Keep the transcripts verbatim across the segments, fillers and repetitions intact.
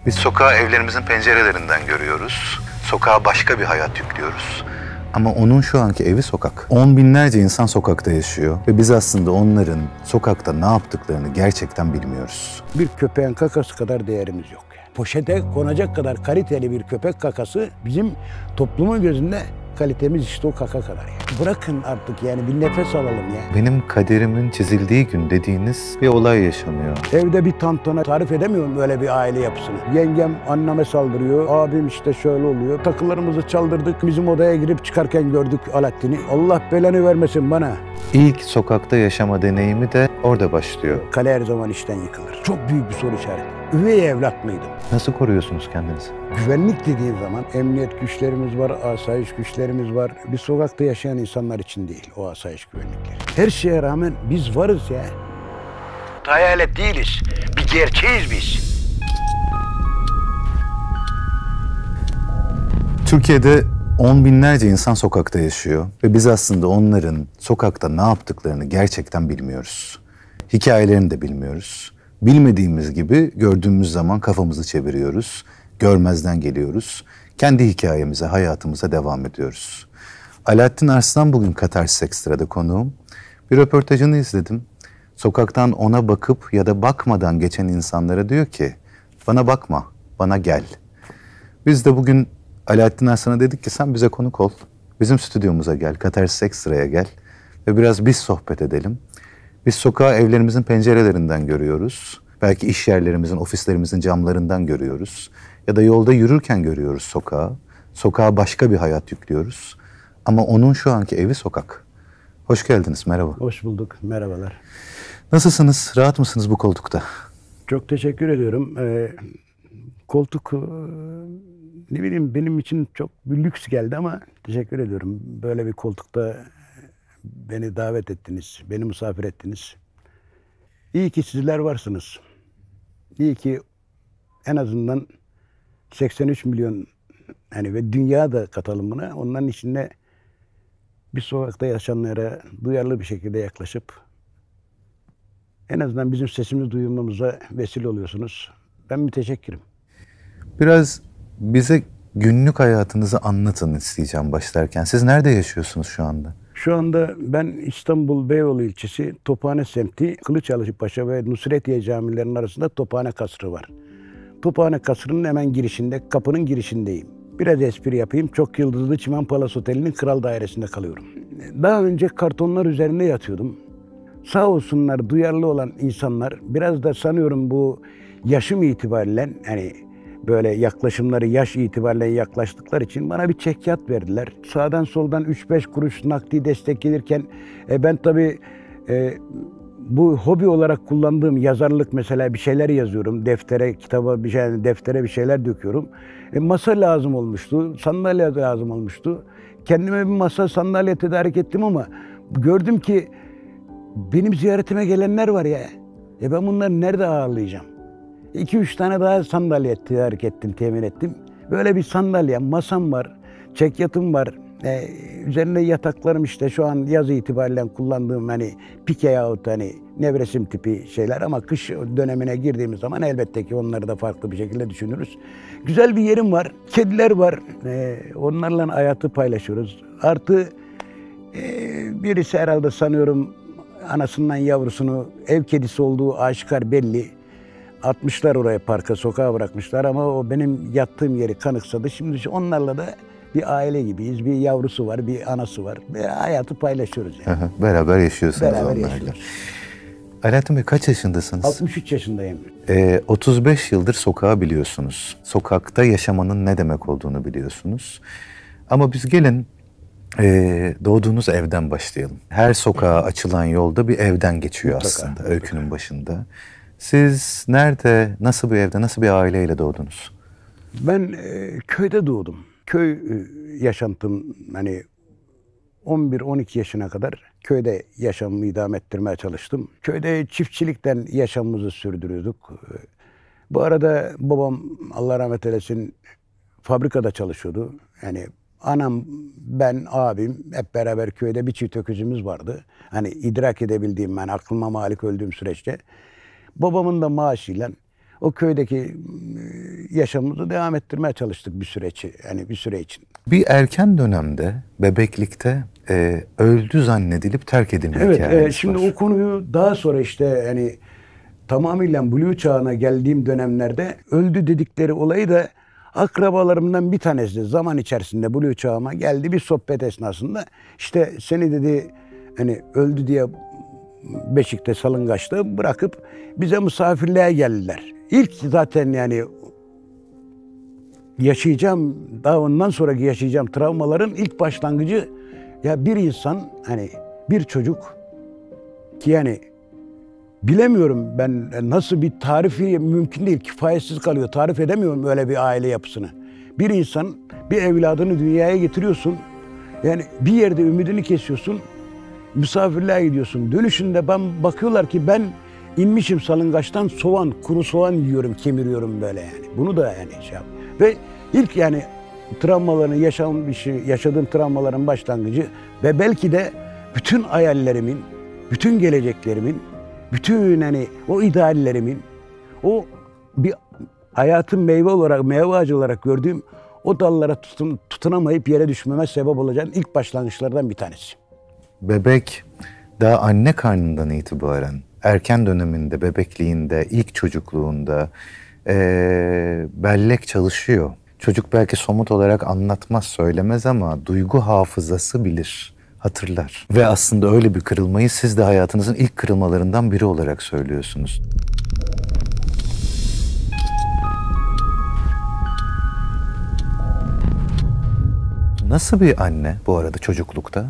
Biz sokağı evlerimizin pencerelerinden görüyoruz. Sokağa başka bir hayat yüklüyoruz. Ama onun şu anki evi sokak. On binlerce insan sokakta yaşıyor ve biz aslında onların sokakta ne yaptıklarını gerçekten bilmiyoruz. Bir köpeğin kakası kadar değerimiz yok. Yani. Poşete konacak kadar kaliteli bir köpek kakası bizim toplumun gözünde kalitemiz işte o kaka kadar. Yani. Bırakın artık yani bir nefes alalım ya. Benim kaderimin çizildiği gün dediğiniz bir olay yaşanıyor. Evde bir tantana tarif edemiyorum öyle bir aile yapısını. Yengem anneme saldırıyor, abim işte şöyle oluyor. Takılarımızı çaldırdık, bizim odaya girip çıkarken gördük Alaaddin'i. Allah belanı vermesin bana. İlk sokakta yaşama deneyimi de orada başlıyor. Kale her zaman işten yıkılır. Çok büyük bir soru işareti. Üvey evlat mıydım? Nasıl koruyorsunuz kendinizi? Güvenlik dediğin zaman emniyet güçlerimiz var, asayiş güçlerimiz var. Biz sokakta yaşayan insanlar için değil o asayiş güvenlikleri. Her şeye rağmen biz varız ya. Hayalet değiliz. Bir gerçeğiz biz. Türkiye'de on binlerce insan sokakta yaşıyor ve biz aslında onların sokakta ne yaptıklarını gerçekten bilmiyoruz. Hikayelerini de bilmiyoruz. Bilmediğimiz gibi gördüğümüz zaman kafamızı çeviriyoruz, görmezden geliyoruz. Kendi hikayemize, hayatımıza devam ediyoruz. Alaaddin Arslan bugün Katarsis Ekstra'da konuğum. Bir röportajını izledim. Sokaktan ona bakıp ya da bakmadan geçen insanlara diyor ki, bana bakma, bana gel. Biz de bugün Alaaddin Arslan'a dedik ki sen bize konuk ol. Bizim stüdyomuza gel, Katarsis Ekstra'ya gel ve biraz biz sohbet edelim. Biz sokağı evlerimizin pencerelerinden görüyoruz. Belki iş yerlerimizin, ofislerimizin camlarından görüyoruz. Ya da yolda yürürken görüyoruz sokağı. Sokağa başka bir hayat yüklüyoruz. Ama onun şu anki evi sokak. Hoş geldiniz, merhaba. Hoş bulduk, merhabalar. Nasılsınız, rahat mısınız bu koltukta? Çok teşekkür ediyorum. Ee, koltuk, e, ne bileyim benim için çok bir lüks geldi ama teşekkür ediyorum. Böyle bir koltukta beni davet ettiniz, beni misafir ettiniz. İyi ki sizler varsınız. İyi ki en azından seksen üç milyon yani ve dünya da katalım buna. Onların içinde bir sokakta yaşayanlara duyarlı bir şekilde yaklaşıp en azından bizim sesimizi duyurmamıza vesile oluyorsunuz. Ben müteşekkirim. Biraz bize günlük hayatınızı anlatın isteyeceğim başlarken. Siz nerede yaşıyorsunuz şu anda? Şu anda ben İstanbul Beyoğlu ilçesi Tophane semti Kılıçalıpaşa ve Nusretiye camilerinin arasında Tophane Kasrı var. Tophane Kasrı'nın hemen girişinde, kapının girişindeyim. Biraz espri yapayım. Çok yıldızlı Çimen Palas Oteli'nin kral dairesinde kalıyorum. Daha önce kartonlar üzerinde yatıyordum. Sağ olsunlar duyarlı olan insanlar biraz da sanıyorum bu yaşım itibariyle hani böyle yaklaşımları yaş itibariyle yaklaştıkları için bana bir çekyat verdiler. Sağdan soldan üç beş kuruş nakdi destek gelirken e, ben tabii e, bu hobi olarak kullandığım yazarlık mesela bir şeyler yazıyorum. Deftere, kitaba bir şey, deftere bir şeyler döküyorum. E, masa lazım olmuştu, sandalye lazım olmuştu. Kendime bir masa, sandalye tedarik ettim ama gördüm ki benim ziyaretime gelenler var ya. E ben bunları nerede ağırlayacağım? İki üç tane daha sandalye tedarik ettim, temin ettim. Böyle bir sandalye, masam var, çekyatım var. Ee, üzerinde yataklarım işte şu an yaz itibariyle kullandığım hani pike yahut hani nevresim tipi şeyler ama kış dönemine girdiğimiz zaman elbette ki onları da farklı bir şekilde düşünürüz. Güzel bir yerim var, kediler var. Ee, onlarla hayatı paylaşıyoruz. Artı e, birisi herhalde sanıyorum anasından yavrusunu ev kedisi olduğu aşikar belli. Atmışlar oraya parka, sokağa bırakmışlar ama o benim yattığım yeri kanıksadı. Şimdi onlarla da bir aile gibiyiz. Bir yavrusu var, bir anası var. Ve hayatı paylaşıyoruz yani. Aha, beraber yaşıyorsunuz Beraber onlarla. yaşıyoruz. Alaaddin Bey kaç yaşındasınız? altmış üç yaşındayım. Ee, otuz beş yıldır sokağı biliyorsunuz. Sokakta yaşamanın ne demek olduğunu biliyorsunuz. Ama biz gelin e, doğduğunuz evden başlayalım. Her sokağa açılan yolda bir evden geçiyor Mutlaka, aslında mutlaka. öykünün başında. Siz nerede, nasıl bir evde, nasıl bir aileyle doğdunuz? Ben e, köyde doğdum. Köy e, yaşantım hani on bir on iki yaşına kadar köyde yaşamımı idame ettirmeye çalıştım. Köyde çiftçilikten yaşamımızı sürdürüyorduk. Bu arada babam Allah rahmet eylesin fabrikada çalışıyordu. Yani anam, ben, abim hep beraber köyde bir çift öküzümüz vardı. Hani idrak edebildiğim ben aklıma malik öldüğüm süreçte. Babamın da maaşıyla o köydeki yaşamımızı devam ettirmeye çalıştık bir süreç, yani bir süre için. Bir erken dönemde, bebeklikte e, öldü zannedilip terk edilme Evet, hikayeniz e, şimdi var. o konuyu daha sonra işte yani tamamıyla Blue çağına geldiğim dönemlerde öldü dedikleri olayı da akrabalarımdan bir tanesi zaman içerisinde Blue çağıma geldi bir sohbet esnasında. İşte seni dedi hani öldü diye Beşik'te salıngaçta bırakıp bize misafirliğe geldiler. İlk zaten yani yaşayacağım, daha ondan sonraki yaşayacağım travmaların ilk başlangıcı ya bir insan hani bir çocuk ki yani bilemiyorum ben nasıl bir tarifi mümkün değil, kifayetsiz kalıyor. Tarif edemiyorum öyle bir aile yapısını. Bir insan bir evladını dünyaya getiriyorsun. Yani bir yerde ümidini kesiyorsun. Misafirliğe gidiyorsun. Dönüşünde ben bakıyorlar ki ben inmişim salıngaçtan soğan, kuru soğan yiyorum, kemiriyorum böyle yani. Bunu da yani şey yap. Ve ilk yani travmaların yaşanmış, yaşadığım travmaların başlangıcı ve belki de bütün hayallerimin, bütün geleceklerimin, bütün hani o ideallerimin, o bir hayatın meyve olarak, meyve ağacı olarak gördüğüm o dallara tutun, tutunamayıp yere düşmeme sebep olacak ilk başlangıçlardan bir tanesi. Bebek daha anne karnından itibaren, erken döneminde, bebekliğinde, ilk çocukluğunda ee, bellek çalışıyor. Çocuk belki somut olarak anlatmaz, söylemez ama duygu hafızası bilir, hatırlar. Ve aslında öyle bir kırılmayı siz de hayatınızın ilk kırılmalarından biri olarak söylüyorsunuz. Nasıl bir anne bu arada çocuklukta?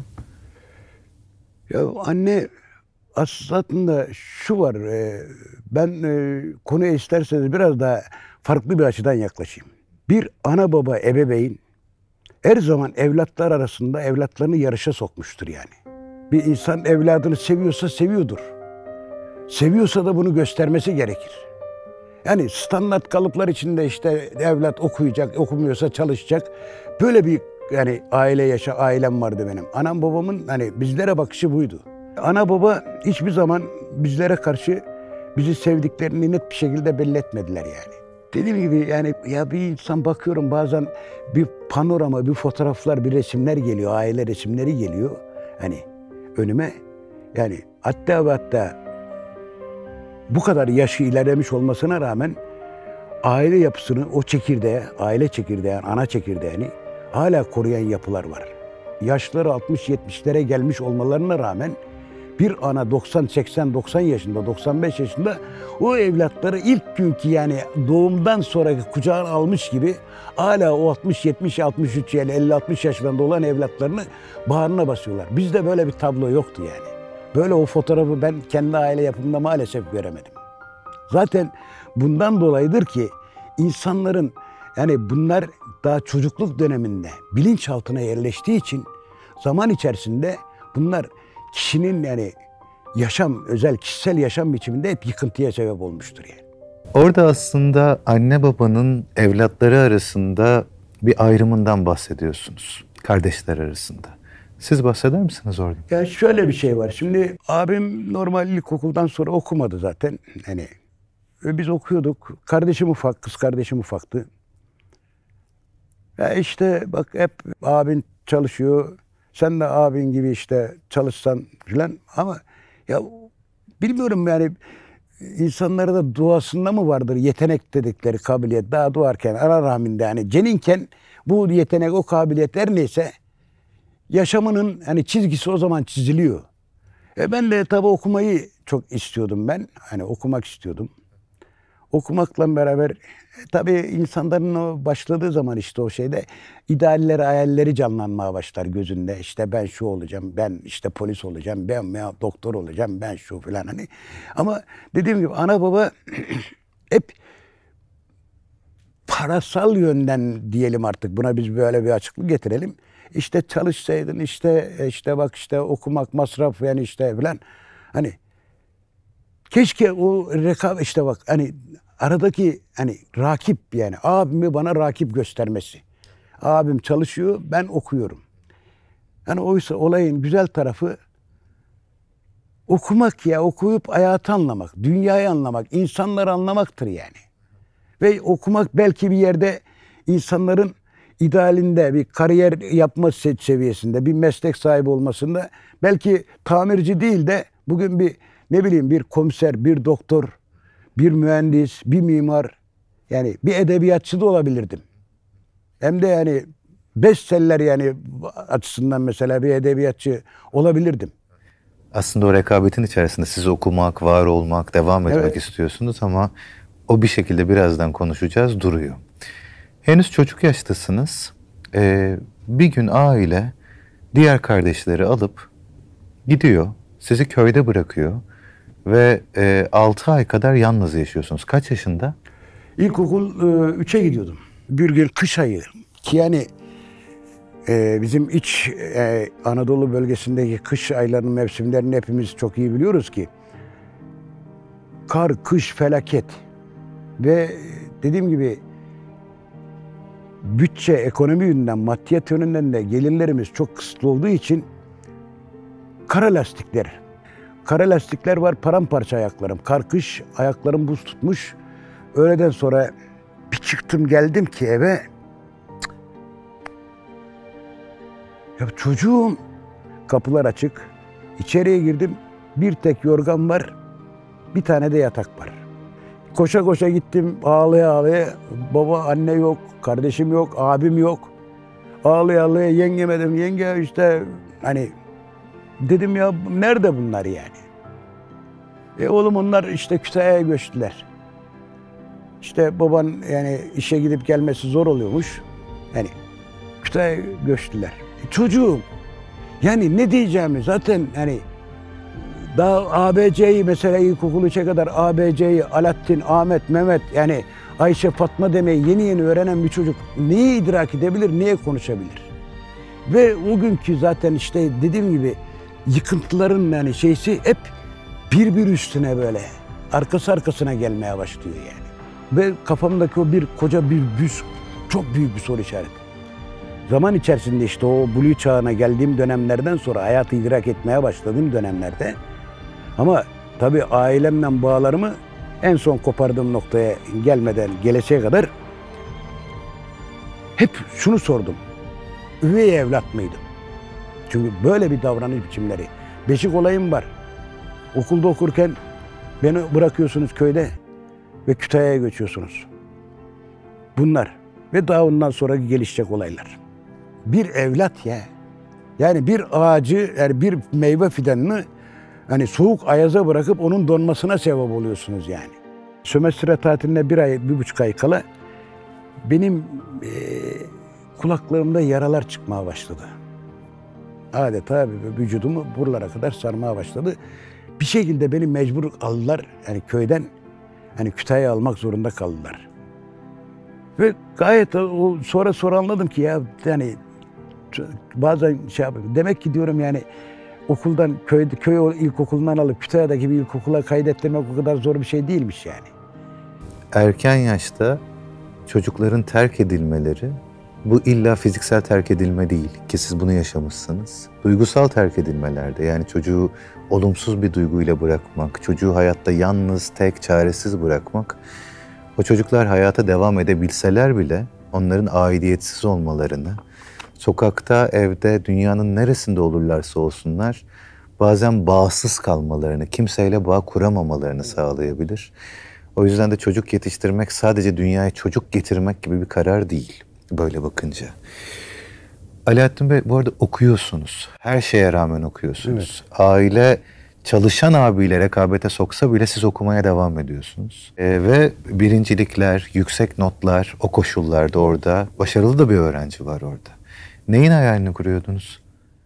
Ya anne aslında şu var, ben konuya isterseniz biraz daha farklı bir açıdan yaklaşayım. Bir ana baba ebeveyn her zaman evlatlar arasında evlatlarını yarışa sokmuştur yani. Bir insan evladını seviyorsa seviyordur. Seviyorsa da bunu göstermesi gerekir. Yani standart kalıplar içinde işte evlat okuyacak, okumuyorsa çalışacak. Böyle bir yani aile yaşa, ailem vardı benim. Anam babamın hani bizlere bakışı buydu. Ana baba hiçbir zaman bizlere karşı bizi sevdiklerini net bir şekilde belli etmediler yani. Dediğim gibi yani ya bir insan bakıyorum bazen bir panorama, bir fotoğraflar, bir resimler geliyor, aile resimleri geliyor. Hani önüme yani hatta ve hatta bu kadar yaşı ilerlemiş olmasına rağmen aile yapısını, o çekirdeğe, aile çekirdeği, ana çekirdeğini hala koruyan yapılar var. Yaşları altmış yetmişlere gelmiş olmalarına rağmen bir ana doksan seksen doksan yaşında, doksan beş yaşında o evlatları ilk günkü yani doğumdan sonraki kucağına almış gibi hala o altmış yetmiş altmış üç yani elli altmış yaşlarında olan evlatlarını bağrına basıyorlar. Bizde böyle bir tablo yoktu yani. Böyle o fotoğrafı ben kendi aile yapımda maalesef göremedim. Zaten bundan dolayıdır ki insanların yani bunlar daha çocukluk döneminde bilinçaltına yerleştiği için zaman içerisinde bunlar kişinin yani yaşam, özel kişisel yaşam biçiminde hep yıkıntıya sebep olmuştur yani. Orada aslında anne babanın evlatları arasında bir ayrımından bahsediyorsunuz. Kardeşler arasında. Siz bahseder misiniz orada? Ya şöyle bir şey var. Şimdi abim normal ilkokuldan sonra okumadı zaten. Hani biz okuyorduk. Kardeşim ufak, kız kardeşim ufaktı. Ya işte bak hep abin çalışıyor. Sen de abin gibi işte çalışsan filan ama ya bilmiyorum yani insanlara da doğasında mı vardır yetenek dedikleri kabiliyet daha doğarken ana rahminde yani ceninken bu yetenek o kabiliyet her neyse yaşamının hani çizgisi o zaman çiziliyor. E ben de tabii okumayı çok istiyordum ben. Hani okumak istiyordum. Okumakla beraber e, tabii insanların o başladığı zaman işte o şeyde idealleri, hayalleri canlanmaya başlar gözünde. İşte ben şu olacağım, ben işte polis olacağım, ben ya doktor olacağım, ben şu falan hani. Ama dediğim gibi ana baba hep parasal yönden diyelim artık buna biz böyle bir açıklık getirelim. İşte çalışsaydın işte işte bak işte okumak masraf yani işte falan hani keşke o rekabet işte bak hani aradaki hani rakip yani abimi bana rakip göstermesi. Abim çalışıyor ben okuyorum. Yani oysa olayın güzel tarafı okumak ya okuyup hayatı anlamak, dünyayı anlamak, insanları anlamaktır yani. Ve okumak belki bir yerde insanların idealinde bir kariyer yapma seviyesinde, bir meslek sahibi olmasında belki tamirci değil de bugün bir ne bileyim bir komiser, bir doktor, bir mühendis, bir mimar, yani bir edebiyatçı da olabilirdim. Hem de yani bestseller yani açısından mesela bir edebiyatçı olabilirdim. Aslında o rekabetin içerisinde siz okumak, var olmak, devam etmek Evet. istiyorsunuz ama o bir şekilde birazdan konuşacağız duruyor. Henüz çocuk yaştasınız. Ee, bir gün aile diğer kardeşleri alıp gidiyor, sizi köyde bırakıyor ve e, altı ay kadar yalnız yaşıyorsunuz. Kaç yaşında? İlkokul üçe gidiyordum. Bir gün kış ayı ki yani e, bizim iç e, Anadolu bölgesindeki kış aylarının mevsimlerini hepimiz çok iyi biliyoruz ki kar, kış felaket ve dediğim gibi bütçe, ekonomi yönünden, maddiyat yönünden de gelirlerimiz çok kısıtlı olduğu için kara lastikler, kara lastikler var, paramparça ayaklarım. Kar, kış ayaklarım buz tutmuş. Öğleden sonra bir çıktım geldim ki eve. Ya çocuğum, kapılar açık. İçeriye girdim. Bir tek yorgan var. Bir tane de yatak var. Koşa koşa gittim ağlaya ağlaya. Baba, anne yok, kardeşim yok, abim yok. Ağlaya ağlaya yengeme dedim. Yenge işte hani dedim ya nerede bunlar yani? E oğlum onlar işte Kütahya'ya göçtüler. İşte baban yani işe gidip gelmesi zor oluyormuş. Yani Kütahya'ya göçtüler. E çocuğum yani ne diyeceğimi zaten hani daha A B C'yi mesela ilkokul üçe kadar A B C'yi Alaaddin, Ahmet, Mehmet yani Ayşe, Fatma demeyi yeni yeni öğrenen bir çocuk neyi idrak edebilir, neye konuşabilir? Ve o günkü zaten işte dediğim gibi yıkıntıların yani şeysi hep bir bir üstüne böyle arkası arkasına gelmeye başlıyor yani. Ve kafamdaki o bir koca bir büs, çok büyük bir soru işareti. Zaman içerisinde işte o Blue çağına geldiğim dönemlerden sonra hayatı idrak etmeye başladığım dönemlerde ama tabii ailemle bağlarımı en son kopardığım noktaya gelmeden geleceğe kadar hep şunu sordum. Üvey evlat mıydım? Çünkü böyle bir davranış biçimleri. Beşik olayım var. Okulda okurken beni bırakıyorsunuz köyde ve Kütahya'ya göçüyorsunuz. Bunlar ve daha ondan sonra gelişecek olaylar. Bir evlat ya. Yani bir ağacı, yani bir meyve fidanını hani soğuk ayaza bırakıp onun donmasına sebep oluyorsunuz yani. Sömestre tatiline bir ay, bir buçuk ay kala benim e, kulaklarımda yaralar çıkmaya başladı. Adeta vücudumu buralara kadar sarmaya başladı. Bir şekilde beni mecbur aldılar yani köyden hani Kütahya'ya almak zorunda kaldılar. Ve gayet o, sonra sonra anladım ki ya yani bazen şey yapıyorum. Demek ki diyorum yani okuldan köy köy ilkokulundan alıp Kütahya'daki bir ilkokula kaydettirmek o kadar zor bir şey değilmiş yani. Erken yaşta çocukların terk edilmeleri, bu illa fiziksel terk edilme değil ki siz bunu yaşamışsınız. Duygusal terk edilmelerde yani çocuğu olumsuz bir duyguyla bırakmak, çocuğu hayatta yalnız, tek, çaresiz bırakmak, o çocuklar hayata devam edebilseler bile onların aidiyetsiz olmalarını, sokakta, evde, dünyanın neresinde olurlarsa olsunlar, bazen bağımsız kalmalarını, kimseyle bağ kuramamalarını sağlayabilir. O yüzden de çocuk yetiştirmek sadece dünyaya çocuk getirmek gibi bir karar değil, böyle bakınca. Alaaddin Bey, bu arada okuyorsunuz. Her şeye rağmen okuyorsunuz. Evet. Aile çalışan abiyle rekabete soksa bile siz okumaya devam ediyorsunuz. Ee, ve birincilikler, yüksek notlar o koşullarda orada. Başarılı da bir öğrenci var orada. Neyin hayalini kuruyordunuz?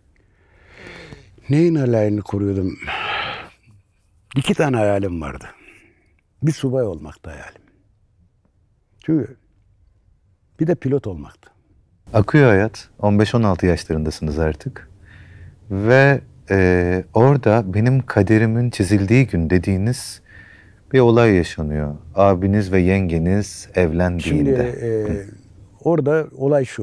Neyin hayalini kuruyordum? İki tane hayalim vardı. Bir subay olmaktı hayalim. Çünkü bir de pilot olmaktı. Akıyor hayat. on beş on altı yaşlarındasınız artık. Ve e, orada benim kaderimin çizildiği gün dediğiniz bir olay yaşanıyor. Abiniz ve yengeniz evlendiğinde. Şimdi e, orada olay şu.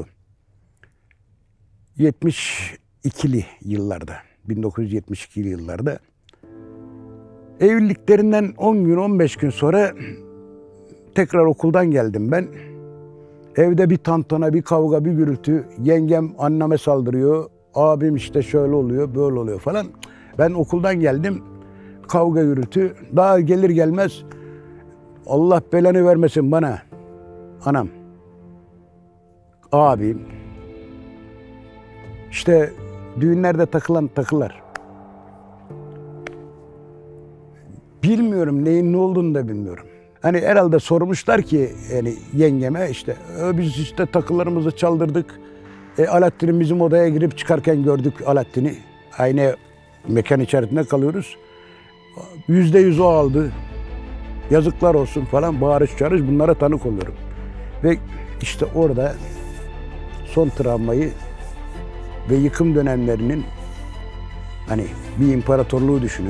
yetmiş ikili yıllarda, bin dokuz yüz yetmiş ikili yıllarda evliliklerinden on gün on beş gün sonra tekrar okuldan geldim ben. Evde bir tantana, bir kavga, bir gürültü. Yengem anneme saldırıyor. Abim işte şöyle oluyor, böyle oluyor falan. Ben okuldan geldim. Kavga gürültü. Daha gelir gelmez Allah belanı vermesin bana. Anam, abim, işte düğünlerde takılan takılar. Bilmiyorum neyin ne olduğunu da bilmiyorum. Hani herhalde sormuşlar ki yani yengeme işte biz işte takılarımızı çaldırdık. E, Alaaddin'in bizim odaya girip çıkarken gördük Alaaddin'i. Aynı mekan içerisinde kalıyoruz. Yüzde yüz o aldı. Yazıklar olsun falan bağırış çağırış bunlara tanık oluyorum. Ve işte orada son travmayı ve yıkım dönemlerinin hani bir imparatorluğu düşünün.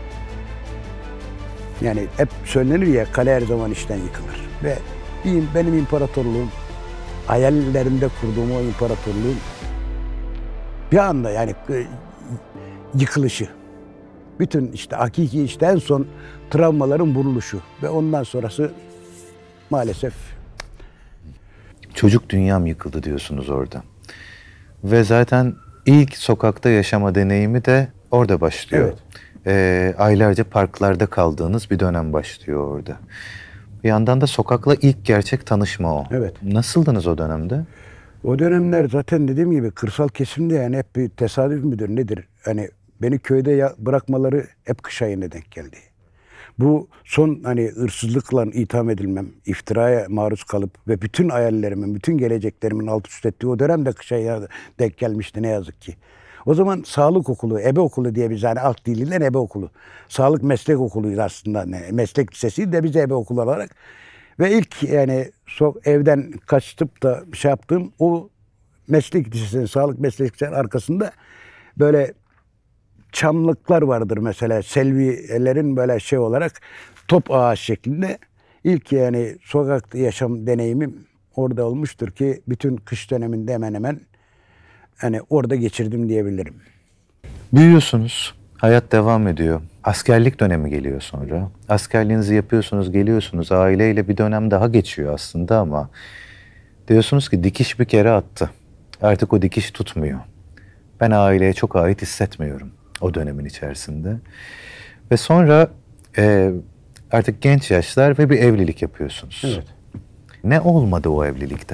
Yani hep söylenir ya kale her zaman işten yıkılır. Ve benim imparatorluğum, hayallerimde kurduğum o imparatorluğun bir anda yani yıkılışı. Bütün işte hakiki işte en son travmaların vuruluşu ve ondan sonrası maalesef. Çocuk dünyam yıkıldı diyorsunuz orada. Ve zaten ilk sokakta yaşama deneyimi de orada başlıyor. Evet. Ee, aylarca parklarda kaldığınız bir dönem başlıyor orada. Bir yandan da sokakla ilk gerçek tanışma o. Evet. Nasıldınız o dönemde? O dönemler zaten dediğim gibi kırsal kesimde yani hep bir tesadüf müdür nedir? Hani beni köyde bırakmaları hep kış ayına denk geldi. Bu son hani hırsızlıkla itham edilmem, iftiraya maruz kalıp ve bütün hayallerimin, bütün geleceklerimin alt üst ettiği o dönemde kış ayına denk gelmişti ne yazık ki. O zaman sağlık okulu, ebe okulu diye biz hani alt diliyle ebe okulu. Sağlık meslek okuluydu aslında. Meslek lisesi de biz ebe okulu olarak. Ve ilk yani so evden kaçtıp da şey yaptığım o meslek lisesinin, sağlık meslek lisesinin arkasında böyle çamlıklar vardır mesela. Selvilerin böyle şey olarak top ağaç şeklinde. İlk yani sokakta yaşam deneyimim orada olmuştur ki bütün kış döneminde hemen hemen hani orada geçirdim diyebilirim. Büyüyorsunuz, hayat devam ediyor. Askerlik dönemi geliyor sonra. Askerliğinizi yapıyorsunuz, geliyorsunuz. Aileyle bir dönem daha geçiyor aslında ama diyorsunuz ki dikiş bir kere attı. Artık o dikiş tutmuyor. Ben aileye çok ait hissetmiyorum o dönemin içerisinde. Ve sonra e, artık genç yaşlar ve bir evlilik yapıyorsunuz. Evet. Ne olmadı o evlilikte?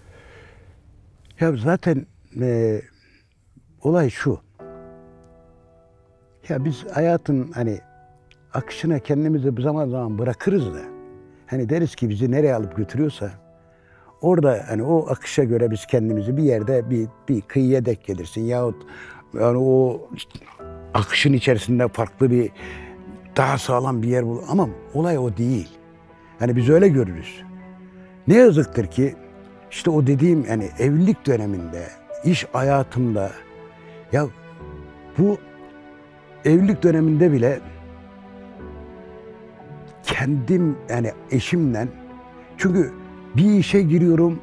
Ya zaten e, olay şu. Ya biz hayatın hani akışına kendimizi zaman zaman bırakırız da hani deriz ki bizi nereye alıp götürüyorsa orada hani o akışa göre biz kendimizi bir yerde bir, bir kıyıya denk gelirsin yahut yani o işte, akışın içerisinde farklı bir daha sağlam bir yer bul. Ama olay o değil. Hani biz öyle görürüz. Ne yazıktır ki işte o dediğim yani evlilik döneminde, iş hayatımda ya bu evlilik döneminde bile kendim yani eşimle çünkü bir işe giriyorum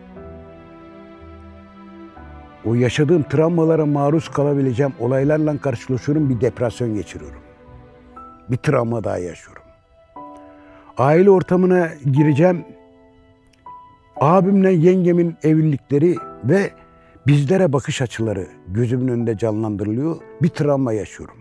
o yaşadığım travmalara maruz kalabileceğim olaylarla karşılaşıyorum bir depresyon geçiriyorum. Bir travma daha yaşıyorum. Aile ortamına gireceğim. Abimle yengemin evlilikleri ve bizlere bakış açıları gözümün önünde canlandırılıyor. Bir travma yaşıyorum.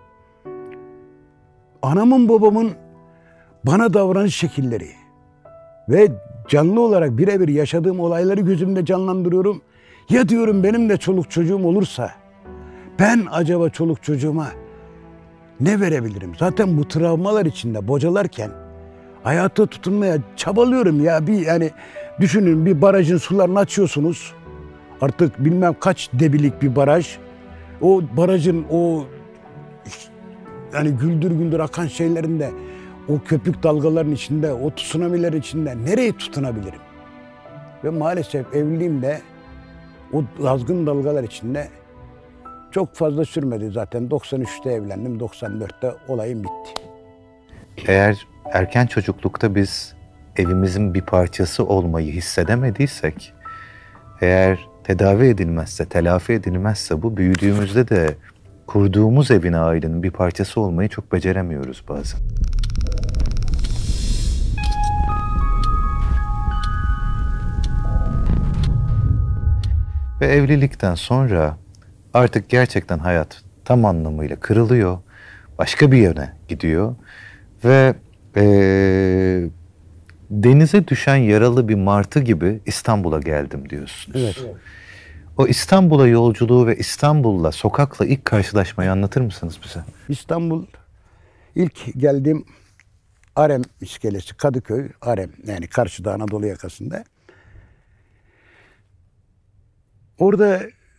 Anamın babamın bana davranış şekilleri ve canlı olarak birebir yaşadığım olayları gözümde canlandırıyorum. Ya diyorum benim de çoluk çocuğum olursa ben acaba çoluk çocuğuma ne verebilirim? Zaten bu travmalar içinde bocalarken hayata tutunmaya çabalıyorum ya. Bir yani düşünün bir barajın sularını açıyorsunuz. Artık bilmem kaç debilik bir baraj. O barajın o yani güldür güldür akan şeylerinde o köpük dalgaların içinde, o tsunamiler içinde nereye tutunabilirim? Ve maalesef evliliğimde o azgın dalgalar içinde çok fazla sürmedi zaten. doksan üçte evlendim, doksan dörtte olayım bitti. Eğer erken çocuklukta biz evimizin bir parçası olmayı hissedemediysek, eğer tedavi edilmezse, telafi edilmezse bu büyüdüğümüzde de kurduğumuz evin, ailenin bir parçası olmayı çok beceremiyoruz bazen. Ve evlilikten sonra artık gerçekten hayat tam anlamıyla kırılıyor. Başka bir yöne gidiyor. Ve ee, denize düşen yaralı bir martı gibi İstanbul'a geldim diyorsunuz. Evet. Evet. O İstanbul'a yolculuğu ve İstanbul'la, sokakla ilk karşılaşmayı anlatır mısınız bize? İstanbul, ilk geldiğim Arem iskelesi, Kadıköy, Arem, yani karşıda Anadolu yakasında. Orada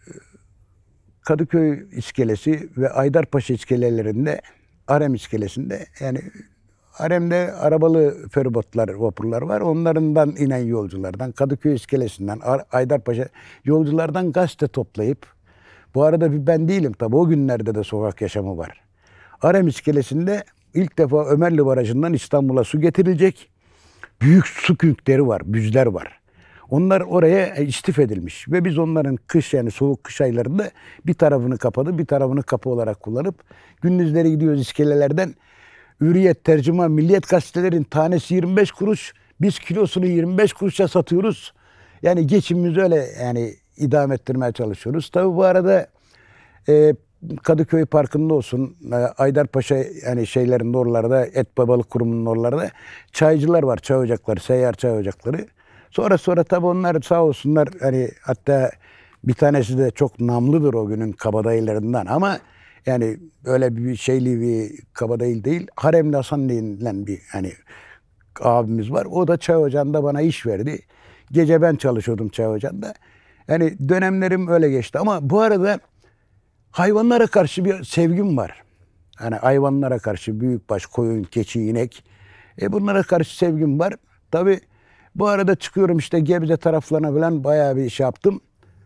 Kadıköy iskelesi ve Aydarpaşa iskelelerinde, Arem iskelesinde, yani Arem'de arabalı feribotlar, vapurlar var. Onlarından inen yolculardan, Kadıköy iskelesinden, Aydarpaşa yolculardan gazete toplayıp, bu arada bir ben değilim tabii, o günlerde de sokak yaşamı var. Arem iskelesinde ilk defa Ömerli Barajı'ndan İstanbul'a su getirilecek. Büyük su künkleri var, büzler var. Onlar oraya istif edilmiş ve biz onların kış, yani soğuk kış aylarında bir tarafını kapadı, bir tarafını kapı olarak kullanıp gündüzleri gidiyoruz iskelelerden. Hürriyet, Tercüman, Milliyet gazetelerin tanesi yirmi beş kuruş, biz kilosunu yirmi beş kuruşa satıyoruz. Yani geçimimizi öyle yani idame ettirmeye çalışıyoruz. Tabii bu arada e, Kadıköy Parkı'nda olsun, Aydarpaşa yani şeylerin oralarda, Et Babalık Kurumu'nun oralarda çaycılar var, çay ocakları, seyyar çay ocakları. Sonra sonra tabii onlar sağ olsunlar, hani hatta bir tanesi de çok namlıdır o günün kabadayılarından, ama yani öyle bir şeyli bir kabadayı değil. Haremli Hasan denilen bir hani abimiz var. O da çay ocağında bana iş verdi. Gece ben çalışıyordum çay ocağında. Yani dönemlerim öyle geçti, ama bu arada hayvanlara karşı bir sevgim var. Yani hayvanlara karşı, büyükbaş, koyun, keçi, inek. E bunlara karşı sevgim var. Tabii bu arada çıkıyorum işte Gebze taraflarına falan bayağı bir şey yaptım.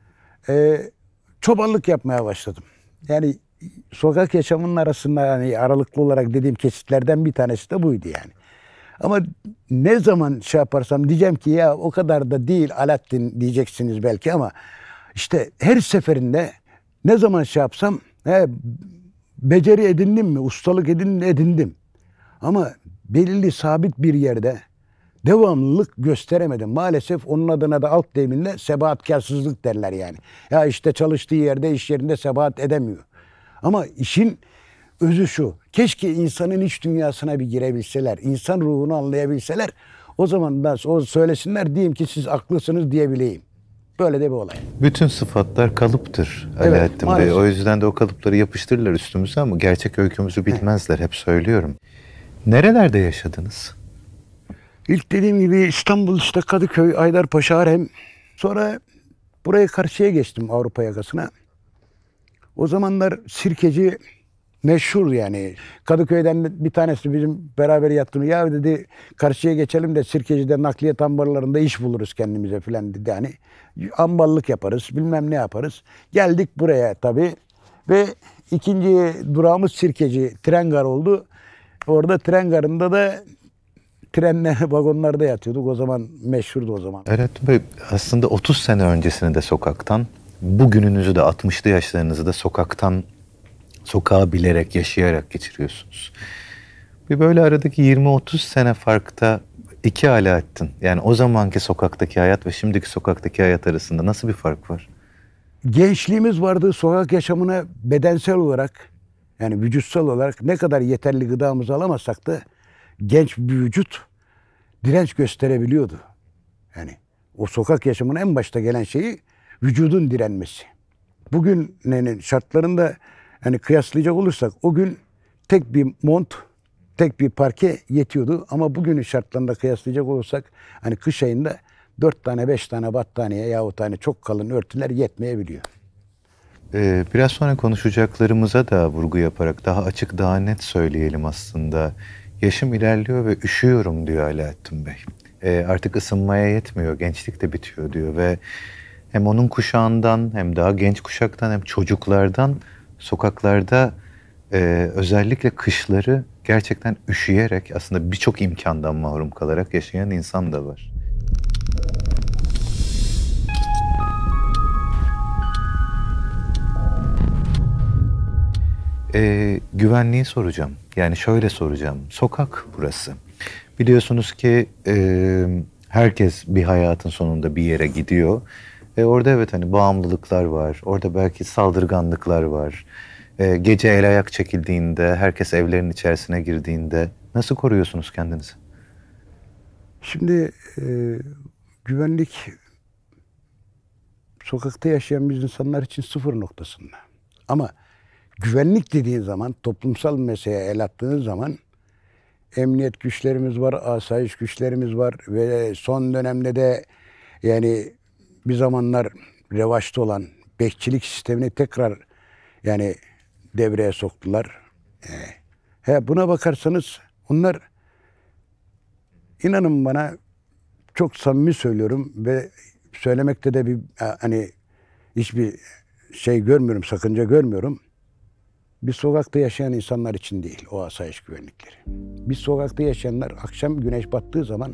E, çobanlık yapmaya başladım. Yani sokak yaşamının arasında yani aralıklı olarak dediğim kesitlerden bir tanesi de buydu yani. Ama ne zaman şey yaparsam diyeceğim ki ya o kadar da değil Alaaddin diyeceksiniz belki, ama işte her seferinde ne zaman şey yapsam he, beceri edindim mi, ustalık edindim, edindim. Ama belirli sabit bir yerde devamlılık gösteremedim. Maalesef onun adına da alt deyiminde sebaatkarsızlık derler yani. Ya işte çalıştığı yerde, iş yerinde sebat edemiyor. Ama işin özü şu. Keşke insanın iç dünyasına bir girebilseler, insan ruhunu anlayabilseler. O zaman da o söylesinler, diyeyim ki siz haklısınız diyebileyim. Böyle de bir olay. Bütün sıfatlar kalıptır Evet, Alaaddin Bey. O yüzden de o kalıpları yapıştırırlar üstümüze ama gerçek öykümüzü bilmezler. Hep söylüyorum. Nerelerde yaşadınız? İlk dediğim gibi İstanbul, işte Kadıköy, Aydarpaşa, Arem. Sonra buraya karşıya geçtim, Avrupa yakasına. O zamanlar Sirkeci meşhur yani. Kadıköy'den bir tanesi bizim beraber yattığını, ya dedi karşıya geçelim de Sirkeci'de nakliyat ambarlarında iş buluruz kendimize filan dedi. Yani ambarlık yaparız, bilmem ne yaparız. Geldik buraya tabii ve ikinci durağımız Sirkeci, tren garı oldu. Orada tren garında da trenle vagonlarda yatıyorduk. O zaman meşhurdu o zaman. Alaaddin Bey, aslında otuz sene öncesini de sokaktan, bugününüzü de altmışlı yaşlarınızı da sokaktan, sokağı bilerek, yaşayarak geçiriyorsunuz. Bir böyle aradaki yirmi otuz sene farkta iki Alaaddin, yani o zamanki sokaktaki hayat ve şimdiki sokaktaki hayat arasında nasıl bir fark var? Gençliğimiz vardı, sokak yaşamına bedensel olarak, yani vücutsal olarak ne kadar yeterli gıdamızı alamasak da genç bir vücut direnç gösterebiliyordu. Yani o sokak yaşamına en başta gelen şeyi vücudun direnmesi. Bugünün şartlarında yani kıyaslayacak olursak o gün tek bir mont, tek bir parke yetiyordu, ama bugünün şartlarında kıyaslayacak olursak hani kış ayında dört tane beş tane battaniye yahut hani çok kalın örtüler yetmeyebiliyor. Ee, biraz sonra konuşacaklarımıza da vurgu yaparak daha açık, daha net söyleyelim aslında. Yaşım ilerliyor ve üşüyorum diyor Alaaddin Bey. Ee, artık ısınmaya yetmiyor, gençlik de bitiyor diyor ve hem onun kuşağından hem daha genç kuşaktan hem çocuklardan sokaklarda e, özellikle kışları gerçekten üşüyerek aslında birçok imkandan mahrum kalarak yaşayan insan da var. E, güvenliği soracağım. Yani şöyle soracağım. Sokak burası. Biliyorsunuz ki e, herkes bir hayatın sonunda bir yere gidiyor E orada evet hani bağımlılıklar var, orada belki saldırganlıklar var. E, gece el ayak çekildiğinde, herkes evlerin içerisine girdiğinde nasıl koruyorsunuz kendinizi? Şimdi e, güvenlik sokakta yaşayan biz insanlar için sıfır noktasında. Ama güvenlik dediğin zaman, toplumsal meseleye el attığın zaman emniyet güçlerimiz var, asayiş güçlerimiz var ve son dönemde de yani bir zamanlar revaçta olan bekçilik sistemini tekrar yani devreye soktular. Ee, he, buna bakarsanız onlar, inanın bana, çok samimi söylüyorum ve söylemekte de bir hani hiçbir şey görmüyorum, sakınca görmüyorum. Biz sokakta yaşayan insanlar için değil o asayiş güvenlikleri. Biz sokakta yaşayanlar akşam güneş battığı zaman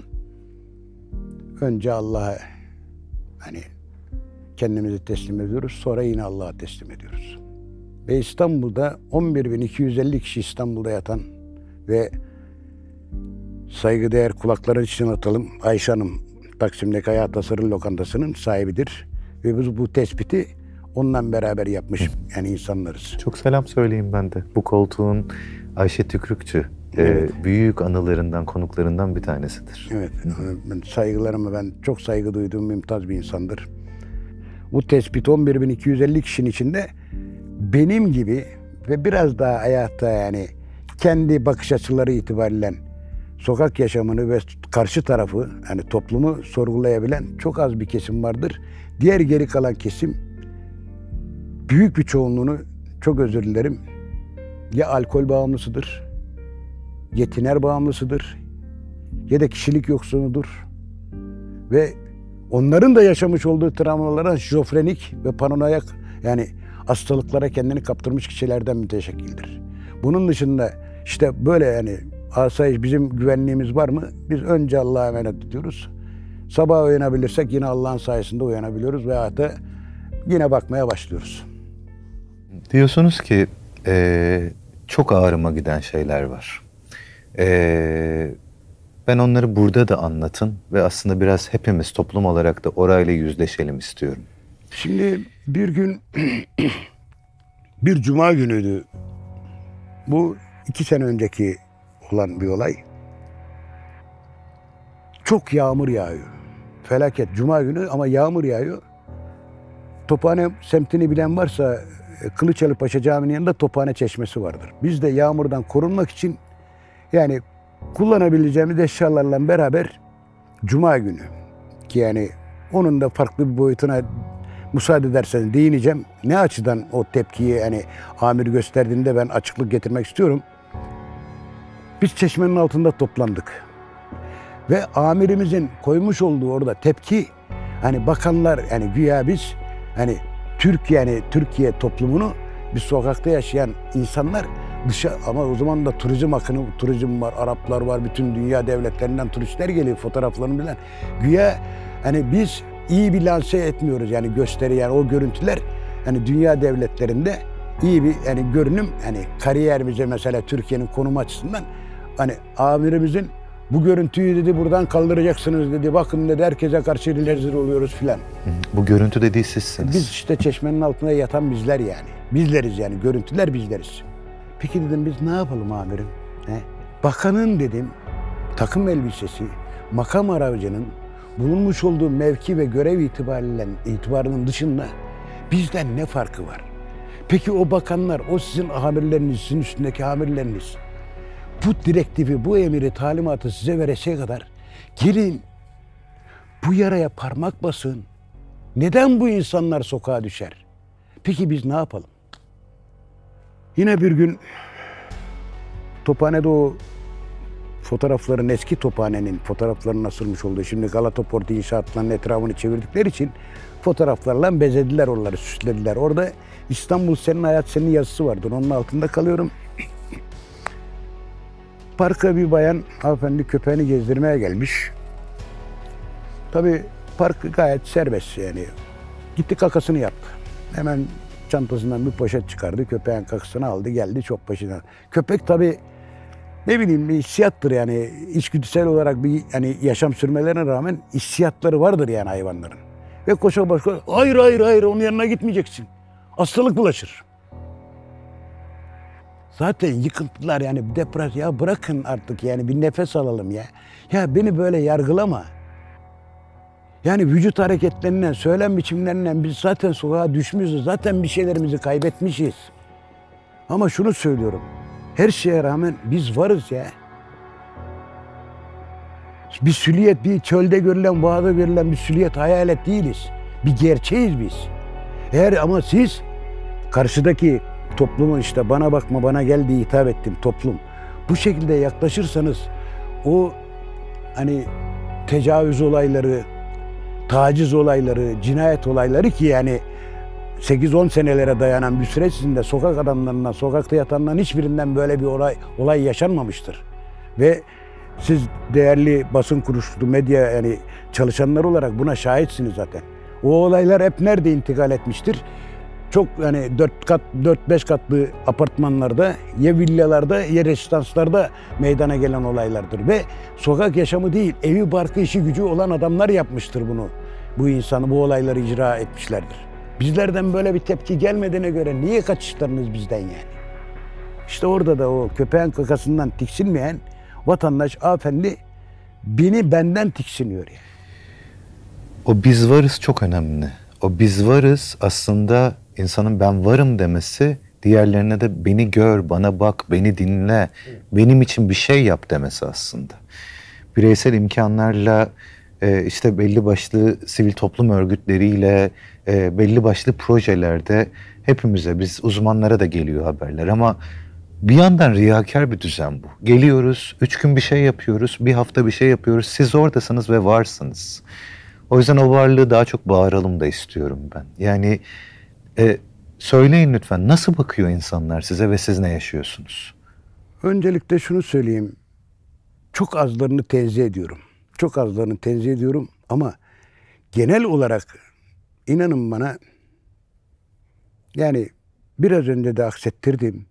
önce Allah'a hani kendimizi teslim ediyoruz, sonra yine Allah'a teslim ediyoruz. Ve İstanbul'da on bir bin iki yüz elli kişi İstanbul'da yatan ve saygıdeğer, kulakların içine atalım, Ayşe Hanım Taksim'deki Hayat Asır'ın lokantasının sahibidir. Ve biz bu tespiti onunla beraber yapmış yani insanlarız. Çok selam söyleyeyim ben de. Bu koltuğun Ayşe Tükrükçü Evet. e, büyük anılarından, konuklarından bir tanesidir. Evet, ben saygılarımı, ben çok saygı duyduğum mümtaz bir insandır. Bu tespit on bir bin iki yüz elli kişinin içinde benim gibi ve biraz daha hayatta yani kendi bakış açıları itibariyle sokak yaşamını ve karşı tarafı yani toplumu sorgulayabilen çok az bir kesim vardır. Diğer geri kalan kesim büyük bir çoğunluğunu, çok özür dilerim, ya alkol bağımlısıdır, ya tiner bağımlısıdır, ya da kişilik yoksunudur. Ve onların da yaşamış olduğu travmalara şizofrenik ve paranoyak yani hastalıklara kendini kaptırmış kişilerden müteşekkildir. Bunun dışında işte böyle yani asayiş, bizim güvenliğimiz var mı? Biz önce Allah'a emanet ediyoruz. Sabah uyanabilirsek yine Allah'ın sayesinde uyanabiliyoruz ve hatta yine bakmaya başlıyoruz. Diyorsunuz ki e, çok ağrıma giden şeyler var. E, ben onları burada da anlatın ve aslında biraz hepimiz toplum olarak da orayla yüzleşelim istiyorum. Şimdi bir gün bir cuma günüydü. Bu iki sene önceki olan bir olay. Çok yağmur yağıyor. Felaket. Cuma günü ama yağmur yağıyor. Tophane semtini bilen varsa Kılıçalı Paşa Camii'nin yanında Tophane Çeşmesi vardır. Biz de yağmurdan korunmak için yani kullanabileceğimiz eşyalarla beraber cuma günü ki yani onun da farklı bir boyutuna müsaade ederseniz değineceğim. Ne açıdan o tepkiyi yani amir gösterdiğinde ben açıklık getirmek istiyorum. Biz çeşmenin altında toplandık. Ve amirimizin koymuş olduğu orada tepki hani bakanlar yani güya biz hani Türkiye yani Türkiye toplumunu biz sokakta yaşayan insanlar dışa ama o zaman da turizm akını, turizm var, Araplar var, bütün dünya devletlerinden turistler geliyor fotoğraflarını bilen. Güya hani biz iyi bir lanse etmiyoruz yani gösteri yani o görüntüler hani dünya devletlerinde iyi bir yani görünüm hani kariyerimize mesela Türkiye'nin konumu açısından hani amirimizin bu görüntüyü dedi buradan kaldıracaksınız dedi. Bakın dedi herkese karşı rezil oluyoruz filan. Bu görüntü dediği sizsiniz. Biz işte çeşmenin altında yatan bizler yani. Bizleriz yani. Görüntüler bizleriz. Peki dedim biz ne yapalım amirim? He? Bakanın dedim takım elbisesi, makam aracının bulunmuş olduğu mevki ve görev itibariyle itibarının dışında bizden ne farkı var? Peki o bakanlar, o sizin amirleriniz, sizin üstündeki amirleriniz bu direktifi, bu emiri, talimatı size veresiye kadar gelin bu yaraya parmak basın. Neden bu insanlar sokağa düşer? Peki biz ne yapalım? Yine bir gün Tophane'de o fotoğrafların, eski Tophane'nin fotoğraflarının asılmış olduğu, şimdi Galata Portu inşaatlarının etrafını çevirdikleri için fotoğraflarla bezediler oraları, süslediler. Orada İstanbul Senin Hayat Senin yazısı vardır. Onun altında kalıyorum. Parka bir bayan hanımefendi köpeğini gezdirmeye gelmiş. Tabii park gayet serbest yani. Gitti kakasını yaptı. Hemen çantasından bir poşet çıkardı. Köpeğin kakasını aldı geldi çok başına. Köpek tabii ne bileyim bir hissiyattır yani. İçgüdüsel olarak bir hani yaşam sürmelerine rağmen hissiyatları vardır yani hayvanların. Ve koşa başka, hayır hayır hayır onun yanına gitmeyeceksin. Hastalık bulaşır. Zaten yıkıntılar yani depresyon, ya bırakın artık yani bir nefes alalım ya. Ya beni böyle yargılama. Yani vücut hareketlerinden, söylem biçimlerinden biz zaten sokağa düşmüşüz. Zaten bir şeylerimizi kaybetmişiz. Ama şunu söylüyorum. Her şeye rağmen biz varız ya. Bir süliyet, bir çölde görülen, boğada görülen bir süliyet, hayalet değiliz. Bir gerçeğiz biz. Eğer ama siz karşıdaki toplumu işte bana bakma bana gel diye hitap ettim toplum. Bu şekilde yaklaşırsanız o hani tecavüz olayları, taciz olayları, cinayet olayları ki yani sekiz on senelere dayanan bir süreç içinde sokak adamlarından, sokakta yatanların hiçbirinden böyle bir olay, olay yaşanmamıştır. Ve siz değerli basın kuruluşu, medya yani çalışanlar olarak buna şahitsiniz zaten. O olaylar hep nerede intikal etmiştir? Çok yani dört kat, dört beş katlı apartmanlarda, ya villalarda, ya rezidanslarda meydana gelen olaylardır. Ve sokak yaşamı değil, evi barkı işi gücü olan adamlar yapmıştır bunu. Bu insanı, bu olayları icra etmişlerdir. Bizlerden böyle bir tepki gelmediğine göre niye kaçışlarınız bizden yani? İşte orada da o köpeğin kakasından tiksinmeyen vatandaş, efendi beni benden tiksiniyor yani. O biz varız çok önemli. O biz varız aslında insanın ben varım demesi, diğerlerine de beni gör, bana bak, beni dinle, benim için bir şey yap demesi aslında. Bireysel imkanlarla e, işte belli başlı sivil toplum örgütleriyle e, belli başlı projelerde hepimize, biz uzmanlara da geliyor haberler ama bir yandan riyakar bir düzen bu. Geliyoruz, üç gün bir şey yapıyoruz, bir hafta bir şey yapıyoruz. Siz oradasınız ve varsınız. O yüzden o varlığı daha çok bağıralım da istiyorum ben. Yani e, söyleyin lütfen nasıl bakıyor insanlar size ve siz ne yaşıyorsunuz? Öncelikle şunu söyleyeyim. Çok azlarını tenzih ediyorum. Çok azlarını tenzih ediyorum ama genel olarak inanın bana yani biraz önce de aksettirdim.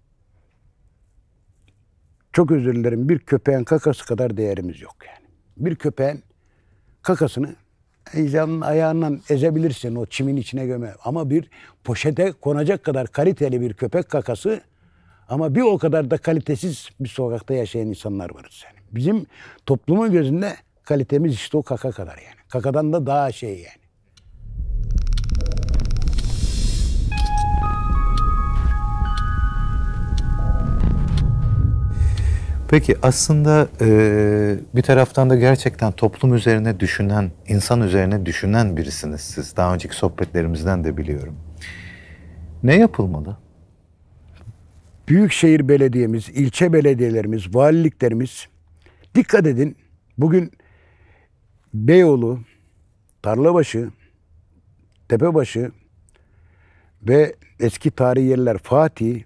Çok özür dilerim. Bir köpeğin kakası kadar değerimiz yok yani. Bir köpeğin kakasını heyecanın ayağından ezebilirsin o çimin içine göme. Ama bir poşete konacak kadar kaliteli bir köpek kakası ama bir o kadar da kalitesiz bir sokakta yaşayan insanlar varız yani. Bizim toplumun gözünde kalitemiz işte o kaka kadar yani. Kakadan da daha şey yani. Peki aslında e, bir taraftan da gerçekten toplum üzerine düşünen, insan üzerine düşünen birisiniz siz. Daha önceki sohbetlerimizden de biliyorum. Ne yapılmalı? Büyükşehir belediyemiz, ilçe belediyelerimiz, valiliklerimiz dikkat edin. Bugün Beyoğlu, Tarlabaşı, Tepebaşı ve eski tarihi yerler Fatih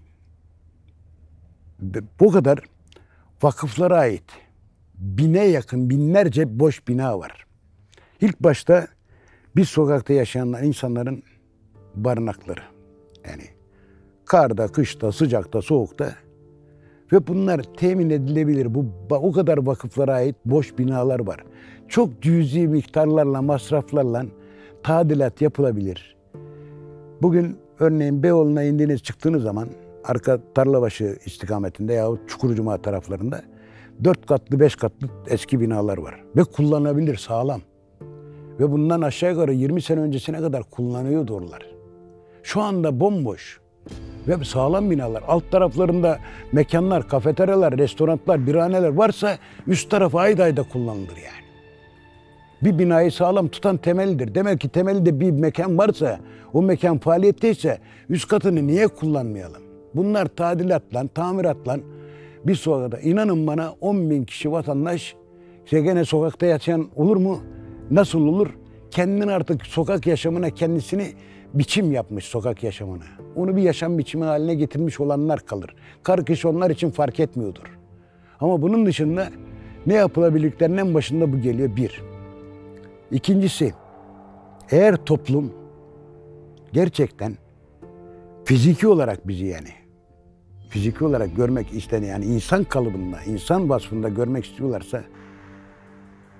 bu kadar vakıflara ait bine yakın binlerce boş bina var. İlk başta biz sokakta yaşayan insanların barınakları. Yani karda, kışta, sıcakta, soğukta ve bunlar temin edilebilir. Bu o kadar vakıflara ait boş binalar var. Çok cüzi miktarlarla, masraflarla tadilat yapılabilir. Bugün örneğin Beyoğlu'na indiğiniz çıktığınız zaman arka Tarlabaşı istikametinde yahut Çukurcuma taraflarında dört katlı, beş katlı eski binalar var. Ve kullanılabilir, sağlam. Ve bundan aşağı yukarı yirmi sene öncesine kadar kullanıyordu oralar. Şu anda bomboş ve sağlam binalar. Alt taraflarında mekanlar, kafeteryalar, restoranlar, birhaneler varsa üst tarafı ayda ayda kullanılır yani. Bir binayı sağlam tutan temelidir. Demek ki temelde bir mekan varsa, o mekan faaliyetteyse üst katını niye kullanmayalım? Bunlar tadilatla, tamiratla bir sokakta. İnanın bana on bin kişi vatandaş işte gene sokakta yaşayan olur mu? Nasıl olur? Kendini artık sokak yaşamına kendisini biçim yapmış sokak yaşamına. Onu bir yaşam biçimi haline getirmiş olanlar kalır. Kar kış onlar için fark etmiyordur. Ama bunun dışında ne yapılabilirliklerinin en başında bu geliyor bir. İkincisi, eğer toplum gerçekten fiziki olarak bizi yani fiziki olarak görmek isteyen yani insan kalıbında, insan vasfında görmek istiyorlarsa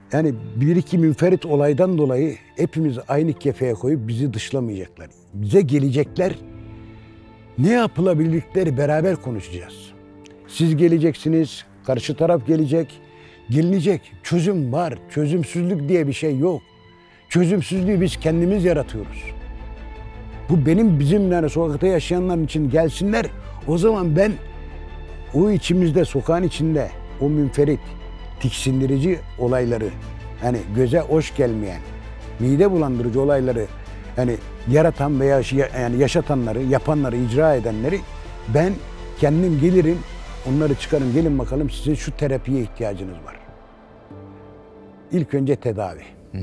Yani bir iki münferit olaydan dolayı hepimiz aynı kefeye koyup bizi dışlamayacaklar. Bize gelecekler, ne yapılabildikleri beraber konuşacağız. Siz geleceksiniz, karşı taraf gelecek, gelinecek. Çözüm var, çözümsüzlük diye bir şey yok. Çözümsüzlüğü biz kendimiz yaratıyoruz. Bu benim, bizim yani sokakta yaşayanların için gelsinler. O zaman ben o içimizde, sokağın içinde o münferit, tiksindirici olayları, hani göze hoş gelmeyen, mide bulandırıcı olayları yani yaratan veya yani yaşatanları, yapanları, icra edenleri ben kendim gelirim, onları çıkarım, gelin bakalım sizin şu terapiye ihtiyacınız var. İlk önce tedavi.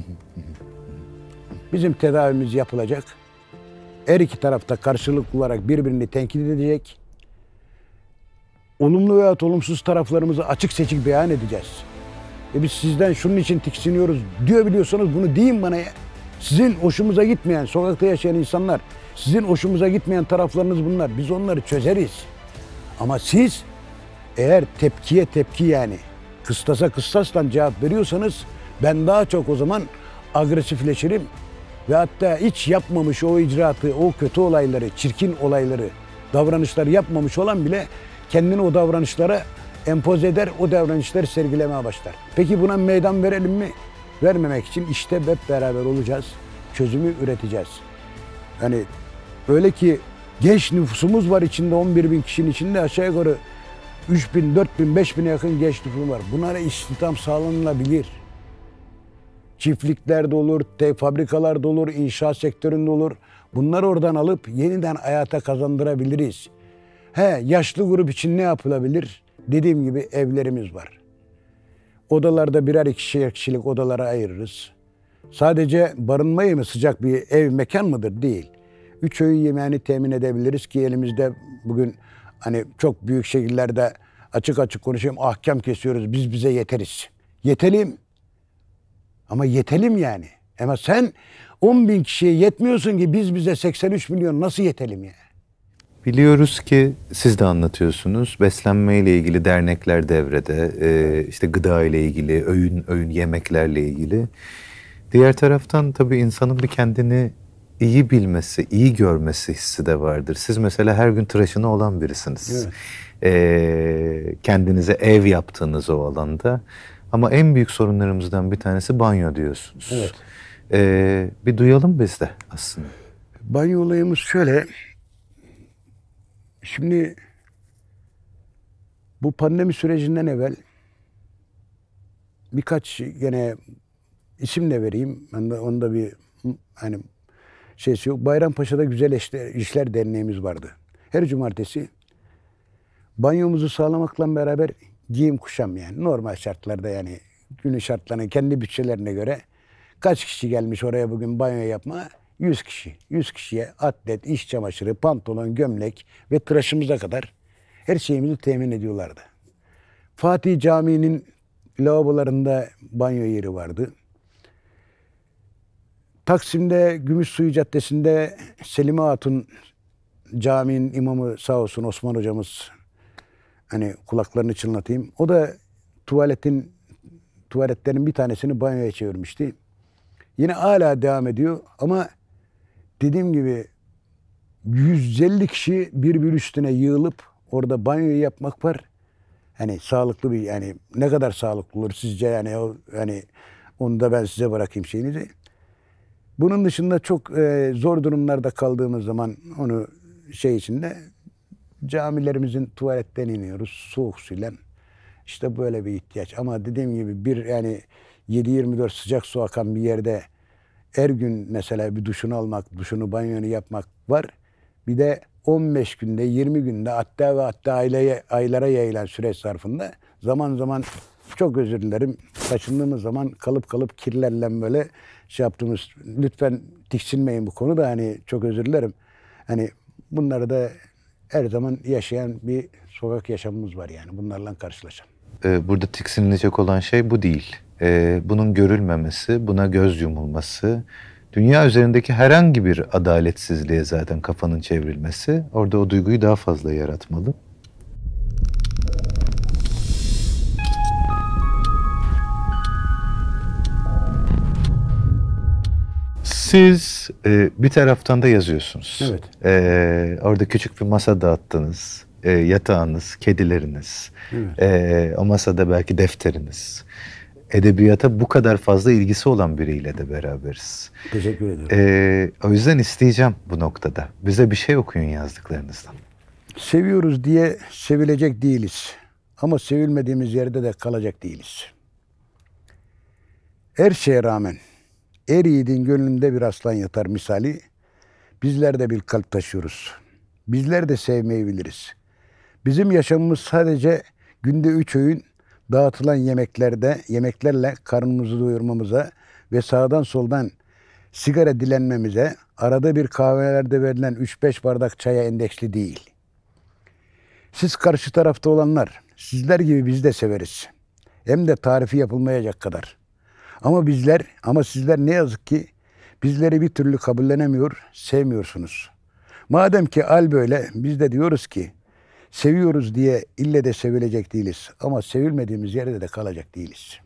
Bizim tedavimiz yapılacak. Her iki tarafta karşılıklı olarak birbirini tenkit edecek. Olumlu veya olumsuz taraflarımızı açık seçik beyan edeceğiz. E biz sizden şunun için tiksiniyoruz diyor biliyorsanız bunu deyin bana ya. Sizin hoşumuza gitmeyen, sokakta yaşayan insanlar, sizin hoşumuza gitmeyen taraflarınız bunlar. Biz onları çözeriz. Ama siz eğer tepkiye tepki yani kıstasa kıstasla cevap veriyorsanız ben daha çok o zaman agresifleşirim. Ve hatta hiç yapmamış o icraatı, o kötü olayları, çirkin olayları, davranışları yapmamış olan bile kendini o davranışlara empoze eder, o davranışları sergilemeye başlar. Peki buna meydan verelim mi? Vermemek için işte hep beraber olacağız, çözümü üreteceğiz. Yani öyle ki genç nüfusumuz var içinde, on bir bin kişinin içinde aşağı yukarı üç bin, dört bin, beş bine yakın genç nüfus var. Bunlara istihdam sağlanılabilir. Çiftlikler de olur, fabrikalar da olur, inşaat sektöründe olur. Bunları oradan alıp yeniden hayata kazandırabiliriz. He, yaşlı grup için ne yapılabilir? Dediğim gibi evlerimiz var. Odalarda birer ikişer kişilik odalara ayırırız. Sadece barınmayı mı sıcak bir ev mekan mıdır? Değil. Üç öğün yemeğini temin edebiliriz ki elimizde bugün hani çok büyük şehirlerde açık açık konuşayım ahkam kesiyoruz. Biz bize yeteriz. Yetelim. Ama yetelim yani. Ama sen on bin kişiye yetmiyorsun ki biz bize seksen üç milyon nasıl yetelim yani? Biliyoruz ki siz de anlatıyorsunuz. Beslenme ile ilgili dernekler devrede, e, işte gıda ile ilgili, öğün öğün yemeklerle ilgili. Diğer taraftan tabii insanın bir kendini iyi bilmesi, iyi görmesi hissi de vardır. Siz mesela her gün tıraşını olan birisiniz. Evet. E, kendinize ev yaptığınız o alanda. Ama en büyük sorunlarımızdan bir tanesi banyo diyorsunuz. Evet. E, bir duyalım biz de aslında. Banyo olayımız şöyle. Şimdi bu pandemi sürecinden evvel birkaç gene isim de vereyim. Ben de onda bir hani şeysi yok. Bayrampaşa'da Güzel İşler, İşler Derneğimiz vardı. Her cumartesi banyomuzu sağlamakla beraber giyim kuşam yani normal şartlarda yani günün şartlarına kendi bütçelerine göre kaç kişi gelmiş oraya bugün banyo yapmaya? yüz kişi. yüz kişiye atlet, iş çamaşırı, pantolon, gömlek ve tıraşımıza kadar her şeyimizi temin ediyorlardı. Fatih Camii'nin lavabolarında banyo yeri vardı. Taksim'de Gümüşsuyu Caddesi'nde Selime Hatun Camii'nin imamı sağ olsun Osman hocamız hani kulaklarını çınlatayım. O da tuvaletin tuvaletlerin bir tanesini banyoya çevirmişti. Yine hala devam ediyor ama dediğim gibi yüz elli kişi birbiri üstüne yığılıp orada banyoyu yapmak var. Hani sağlıklı bir yani ne kadar sağlıklı olur sizce yani o yani onu da ben size bırakayım şeyinizi. Bunun dışında çok e, zor durumlarda kaldığımız zaman onu şey içinde camilerimizin tuvaletten iniyoruz soğuk suyla. İşte böyle bir ihtiyaç. Ama dediğim gibi bir yani yedi yirmi dört sıcak su akan bir yerde her gün mesela bir duşunu almak, duşunu, banyonu yapmak var. Bir de on beş günde, yirmi günde hatta ve hatta aileye, aylara yayılan süreç zarfında zaman zaman çok özür dilerim taşındığımız zaman kalıp kalıp kirlerle böyle şey yaptığımız lütfen tiksinmeyin bu konuda hani çok özür dilerim. Hani bunları da her zaman yaşayan bir sokak yaşamımız var yani bunlarla karşılaşan. Burada tiksinilecek olan şey bu değil. Bunun görülmemesi, buna göz yumulması, dünya üzerindeki herhangi bir adaletsizliğe zaten kafanın çevrilmesi orada o duyguyu daha fazla yaratmalı. Siz e, bir taraftan da yazıyorsunuz. Evet. E, orada küçük bir masa dağıttınız. E, yatağınız, kedileriniz. Evet. E, o masada belki defteriniz. Edebiyata bu kadar fazla ilgisi olan biriyle de beraberiz. Teşekkür ederim. E, o yüzden isteyeceğim bu noktada. Bize bir şey okuyun yazdıklarınızdan. Seviyoruz diye sevilecek değiliz. Ama sevilmediğimiz yerde de kalacak değiliz. Her şeye rağmen er yiğidin gönlünde bir aslan yatar misali. Bizler de bir kalp taşıyoruz. Bizler de sevmeyi biliriz. Bizim yaşamımız sadece günde üç öğün dağıtılan yemeklerde, yemeklerle karnımızı doyurmamıza ve sağdan soldan sigara dilenmemize, arada bir kahvelerde verilen üç beş bardak çaya endeksli değil. Siz karşı tarafta olanlar, sizler gibi biz de severiz. Hem de tarifi yapılmayacak kadar. Ama bizler, ama sizler ne yazık ki bizleri bir türlü kabullenemiyor, sevmiyorsunuz. Madem ki al böyle, biz de diyoruz ki seviyoruz diye ille de sevilecek değiliz. Ama sevilmediğimiz yerde de kalacak değiliz.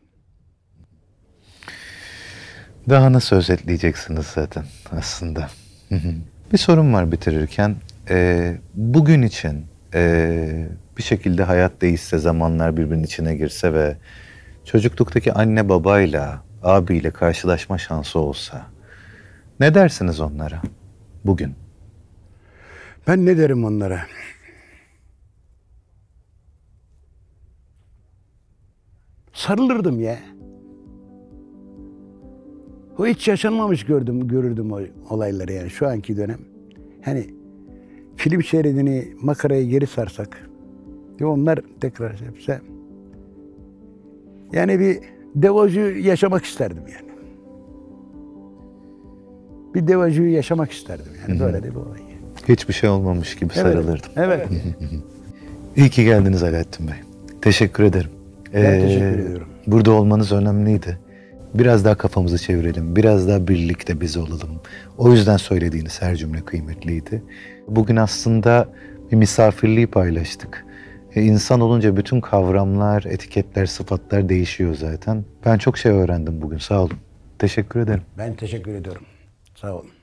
Daha nasıl özetleyeceksiniz zaten aslında. Bir sorum var bitirirken. Ee, bugün için e, bir şekilde hayat değişse, zamanlar birbirinin içine girse ve çocukluktaki anne babayla, abiyle karşılaşma şansı olsa ne dersiniz onlara bugün? Ben ne derim onlara? Sarılırdım ya. O hiç yaşanmamış gördüm, görürdüm o olayları yani şu anki dönem. Hani film şeridini, makarayı geri sarsak ve onlar tekrar yapsa yani bir devaju yaşamak isterdim yani. Bir devajuyu yaşamak isterdim yani. Hı-hı. Böyle de bir olay. Hiçbir şey olmamış gibi evet, sarılırdım. Evet. İyi ki geldiniz Alaaddin Bey. Teşekkür ederim. Ben ee, teşekkür ediyorum. Burada olmanız önemliydi. Biraz daha kafamızı çevirelim. Biraz daha birlikte biz olalım. O yüzden söylediğiniz her cümle kıymetliydi. Bugün aslında bir misafirliği paylaştık. Ee, insan olunca bütün kavramlar, etiketler, sıfatlar değişiyor zaten. Ben çok şey öğrendim bugün. Sağ olun. Teşekkür ederim. Ben teşekkür ediyorum. Sağ olun.